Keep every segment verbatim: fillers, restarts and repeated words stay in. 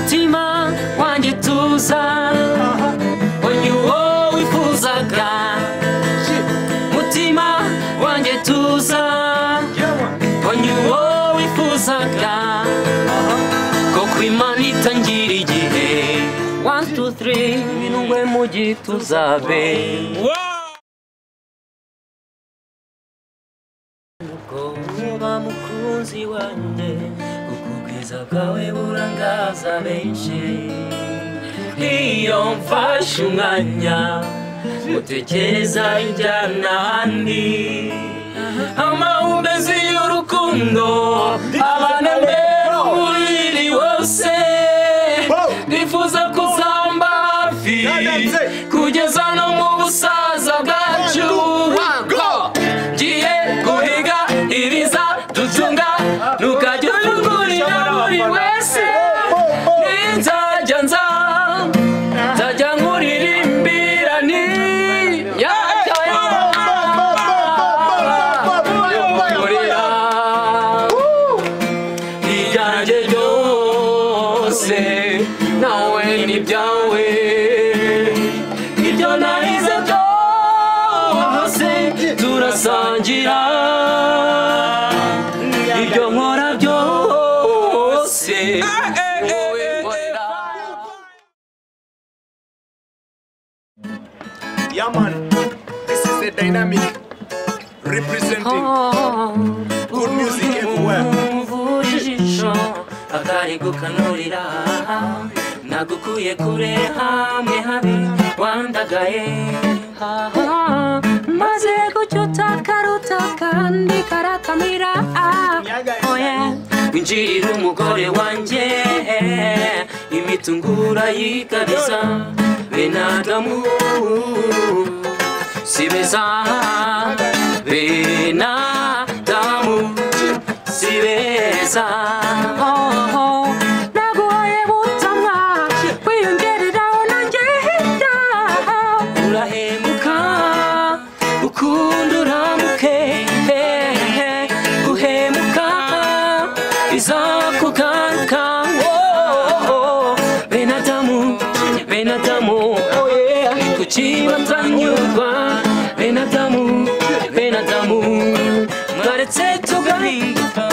mutima wanjye tuza wanyuwo wifuzaga mutima wanjye tuza wanyuwo wifuzaga ko kwimana itangira igihe one two three binungwe mu gituzabe Muba mukunzi wanjye kukubwiza bwawe burangaza benshi iyo mfashe umwanya mutekereza injyana handi amahumbezi y'urukundo abanembera umubiri wose nifuza kuzamba hafi kugeza no mu busaza bwacu ngiye guhiga ibiza dutunga ntukajya ufungurira buri wese ninzajya nza nzajya nkuririmbira ni yajya ibyanjye byose nawe n'ibyawe ibyo nahize byose turasangira ibyo nkora byose Yeah man, this is the dynamic representing good music everywhere. akari gukanurira nagukuye kure hamwe habi wandagaye maze gucyuta karuta kandi karakamira oya winjirira umugore wanjye imitungura yikariza benadamu sibeza benadamu sibeza naguhaye butamwa wiyongereraho nanjye hita urahemuka ukunda uramuke guhemuka izakugaruka benadamu benadamu kuki batanyurwa benadamu benadamu mwaretse tugahinduka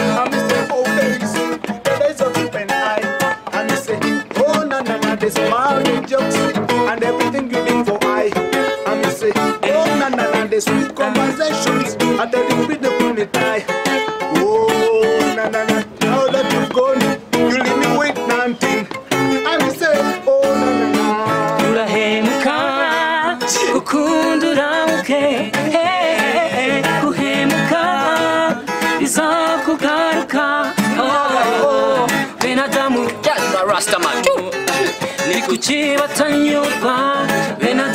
and everything you need for I. I'm say, oh na na na, the sweet conversations, I tell you with the funny tie. Oh na na na, now that you've gone, you leave me with nothing. I'm say, oh na na na. Urahemuka, ukunda uramuke, guhemuka, izakugaruka. Oh, benadamu, Rastaman. Ni kuki batanyurwa